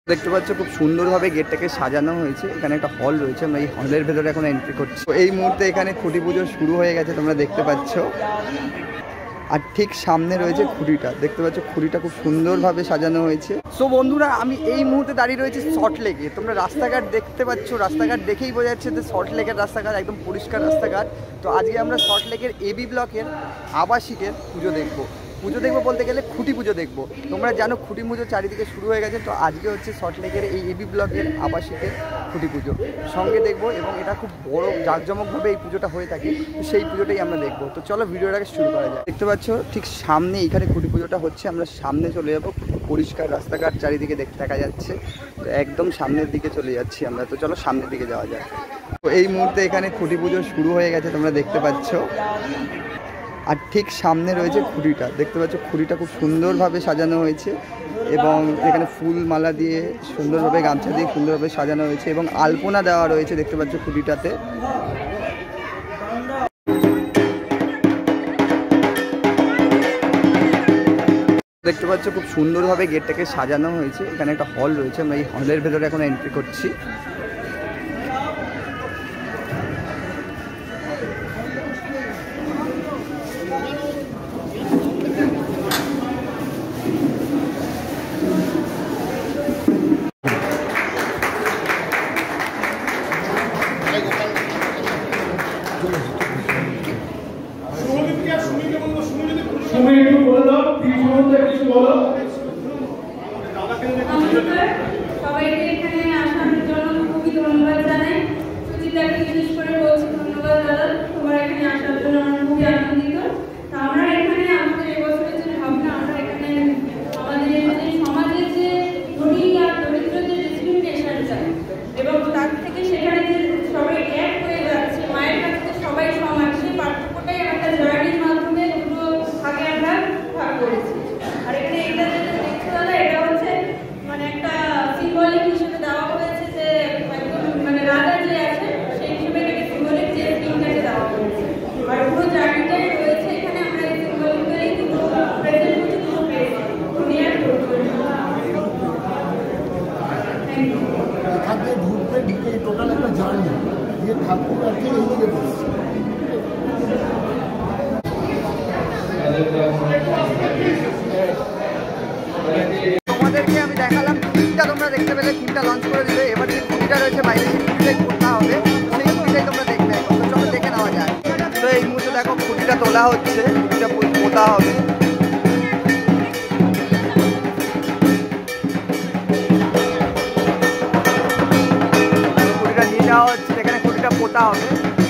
দেখতে পাচ্ছ খুব সুন্দরভাবে গেটটাকে সাজানো হয়েছে। এখানে একটা হল রয়েছে, আমরা এই হলের ভেতরে এখন এন্ট্রি করছি। তো এই মুহূর্তে এখানে খুঁটি পুজো শুরু হয়ে গেছে, তোমরা দেখতে পাচ্ছ। আর ঠিক সামনে রয়েছে খুঁটিটা, দেখতে পাচ্ছ খুঁটিটা খুব সুন্দরভাবে সাজানো হয়েছে। সো বন্ধুরা, আমি এই মুহূর্তে দাঁড়িয়ে রয়েছি সল্ট লেকে। তোমরা রাস্তাঘাট দেখতে পাচ্ছ, রাস্তাঘাট দেখেই বোঝা যাচ্ছে যে সল্ট লেকের রাস্তাঘাট একদম পরিষ্কার রাস্তাঘাট। তো আজকে আমরা সল্ট লেকের এবি ব্লকের আবাসিকের পুজো দেখবো বলতে গেলে খুঁটি পুজো দেখবো। তোমরা জানো খুঁটি পুজো চারিদিকে শুরু হয়ে গেছে। তো আজকে হচ্ছে সল্ট লেকের এই এবি ব্লকের আবাসিকের খুঁটি পুজো সঙ্গে দেখবো, এবং এটা খুব বড় জাঁকজমকভাবে এই পুজোটা হয়ে থাকে। তো সেই পুজোটাই আমরা দেখবো। তো চলো ভিডিওটাকে শুরু করা যায়। দেখতে পাচ্ছ ঠিক সামনে এখানে খুঁটি পুজোটা হচ্ছে, আমরা সামনে চলে যাবো। পরিষ্কার রাস্তাঘাট চারিদিকে দেখা যাচ্ছে। তো একদম সামনের দিকে চলে যাচ্ছি আমরা। তো চলো সামনের দিকে যাওয়া যায়। তো এই মুহূর্তে এখানে খুঁটি পুজো শুরু হয়ে গেছে, তোমরা দেখতে পাচ্ছ। আর ঠিক সামনে রয়েছে খুঁটিটা, দেখতে পাচ্ছ খুঁটিটা খুব সুন্দরভাবে সাজানো হয়েছে, এবং এখানে ফুল মালা দিয়ে সুন্দরভাবে গামছা দিয়ে সুন্দরভাবে সাজানো হয়েছে, এবং আলপনা দেওয়া রয়েছে দেখতে পাচ্ছ খুঁটিটাতে। দেখতে পাচ্ছ খুব সুন্দরভাবে গেটটাকে সাজানো হয়েছে। এখানে একটা হল রয়েছে, আমরা এই হলের ভেতরে এখন এন্ট্রি করছি। সবাইকে এখানে আসার জন্য খুবই ধন্যবাদ জানাই। সুচিতাকে বিশেষ করে বলছি ধন্যবাদ দাদা, তোমার এখানে আসার জন্য আমরা খুবই আনন্দিত। আমরা এখানে আমাদের এবছরের যে ভাবনা, আমরা এখানে আমাদের যে সমাজের যে ধনী আর দরিদ্র যে ডিসক্রিমিনেশনটা, এবং তার থেকে সেখানে যে সবাই এক হয়ে যাচ্ছে, মায়ের কাছে সবাই সমান, সেই পার্থক্যটাই একটা জার্নির মাধ্যমে দুটো ভাগে আমরা ভাগ করেছি। আর এখানে এটা যেটা দেখছো দাদা, এটা হচ্ছে মানে একটা সিম্বলিক হিসেবে দেওয়া হয়েছে যে একদম মানে রাজা যে আছে সেই হিসেবে এটাকে সিম্বলিক যে স্কিমটাকে দেওয়া হয়েছে। আর পুরো জার্নিটাই রয়েছে এখানে, আমরা এই সিম্বলিক্যালি দুটো প্রেজেন্ট হচ্ছে দুটো পেয়েছি, দুনিয়ার এখান থেকে ঢুকবে ঢুকে টোটাল একটা জার্নি দিয়ে ঠাকুর আর কি এগিয়ে বসছে। তোমাদেরকে আমি দেখালাম থিমটা, তোমরা দেখতে পেলে থিমটা লঞ্চ করে দিবে। এবার যে থিমটা রয়েছে বাইরে সেই করতে হবে, সেই থিমটাই তোমরা দেখবে। তো চলো দেখে নেওয়া যায়। তো এই মুহূর্তে দেখো খুঁটিটা তোলা হচ্ছে, খুঁটিটা পোতা হবে। খুঁটিটা নিয়ে যাওয়া হচ্ছে, এখানে খুঁটিটা পোতা হবে।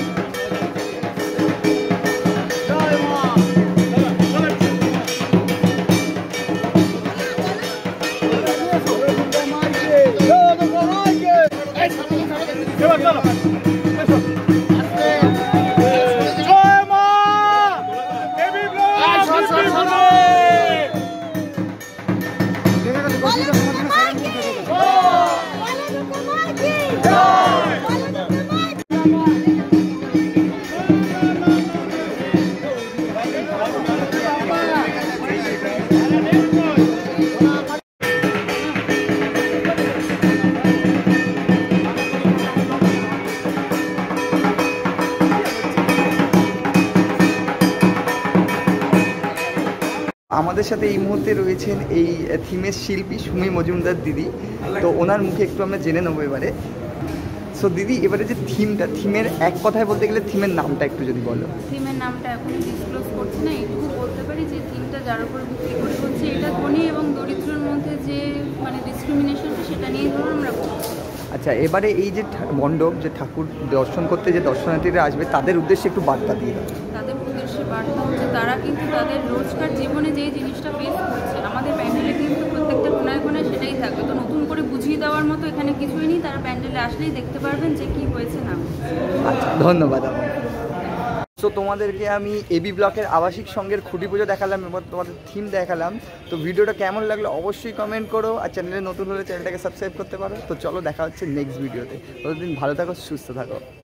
আমাদের সাথে এই মুহূর্তে রয়েছেন এই থিমের শিল্পী সুমি মজুমদার দিদি। তো ওনার মুখে একটু আমরা জেনে নেবো এবারে। সো দিদি, এবারে যে থিমের এক কথায় বলতে গেলে থিমের নামটা একটু যদি বলো। থিমের নামটা এখন ডিসক্লোজ করছি না, এইটুকু বলতে পারি যে থিমটা যার উপর ভিত্তি করে হচ্ছে এটা ধনী এবং দরিদ্রের মধ্যে যে মানে ডিসক্রিমিনেশনটা, সেটা নিয়ে ধরুন আমরা বলছি। আচ্ছা, এবারে এই যে মণ্ডপ, যে ঠাকুর দর্শন করতে যে দর্শনার্থীরা আসবে তাদের উদ্দেশ্যে একটু বার্তা দিয়ে দাও। তাদের উদ্দেশ্যে বার্তা হচ্ছে তারা কিন্তু তাদের রোজকার জীবনে যেই জিনিসটা ফেস করছে, আমাদের প্যান্ডেলে কিন্তু প্রত্যেকটা কোনায় কোনায় সেটাই থাকবে। তো নতুন করে বুঝিয়ে দেওয়ার মতো এখানে কিছুই নেই, তারা প্যান্ডেলে আসলেই দেখতে পারবেন যে কি হয়েছে না। আচ্ছা, ধন্যবাদ। সো তোমাদেরকে আমি এবি ব্লকের আবাসিক সঙ্গের খুঁটি পুজো দেখালাম এবং তোমাদের থিম দেখালাম। তো ভিডিওটা কেমন লাগলো অবশ্যই কমেন্ট করো, আর চ্যানেলে নতুন হলে চ্যানেলটাকে সাবস্ক্রাইব করতে পারো। তো চলো দেখা হচ্ছে নেক্সট ভিডিওতে। ততদিন ভালো থাকো, সুস্থ থাকো।